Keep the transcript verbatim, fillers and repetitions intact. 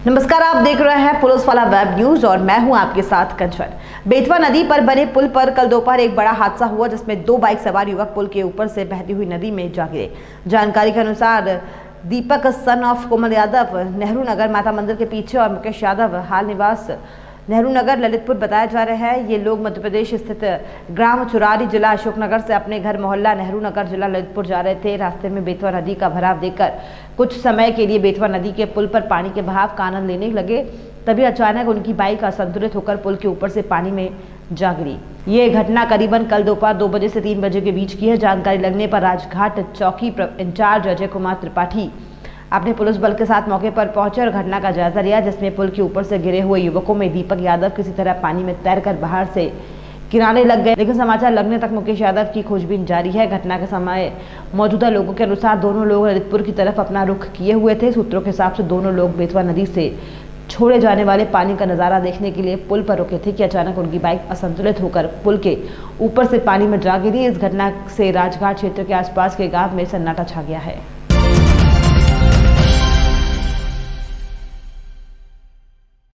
नमस्कार, आप देख रहे हैं पुलिस वाला वेब न्यूज और मैं हूं आपके साथ कंचन। बेतवा नदी पर बने पुल पर कल दोपहर एक बड़ा हादसा हुआ जिसमें दो बाइक सवार युवक पुल के ऊपर से बहती हुई नदी में जा गिरे। जानकारी के अनुसार दीपक सन ऑफ कोमल यादव नेहरू नगर माता मंदिर के पीछे और मुकेश यादव हाल निवास नेहरू नगर ललितपुर बताया जा रहा है। ये लोग मध्य प्रदेश स्थित ग्राम चुरारी जिला अशोकनगर से अपने घर मोहल्ला नेहरू नगर जिला ललितपुर जा रहे थे। रास्ते में बेतवा नदी का भराव देखकर कुछ समय के लिए बेतवा नदी के पुल पर पानी के बहाव का आनंद लेने लगे, तभी अचानक उनकी बाइक असंतुलित होकर पुल के ऊपर से पानी में जा गिरी। ये घटना करीबन कल दोपहर दो बजे से तीन बजे के बीच की है। जानकारी लगने पर राजघाट चौकी इंचार्ज अजय कुमार त्रिपाठी अपने पुलिस बल के साथ मौके पर पहुंचे और घटना का जायजा लिया, जिसमें पुल के ऊपर से गिरे हुए युवकों में दीपक यादव किसी तरह पानी में तैरकर बाहर से किनारे लग गए, लेकिन समाचार लगने तक मुकेश यादव की खोजबीन जारी है। घटना के समय मौजूदा लोगों के अनुसार दोनों लोग ललितपुर की तरफ अपना रुख किए हुए थे। सूत्रों के हिसाब से दोनों लोग बेतवा नदी से छोड़े जाने वाले पानी का नजारा देखने के लिए पुल पर रुके थे कि अचानक उनकी बाइक असंतुलित होकर पुल के ऊपर से पानी में जा गिरी। इस घटना से राजघाट क्षेत्र के आसपास के गांव में सन्नाटा छा गया है।